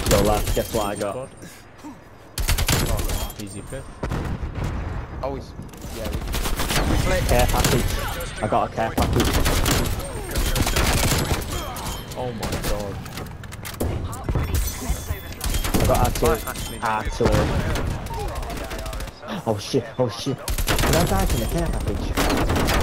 Go left, guess what I got? Oh, easy pick. Oh, he's... Yeah, Care package. I got a care package. Oh my god. I got Actually, R2. Oh shit, oh shit. Did I die from the care package?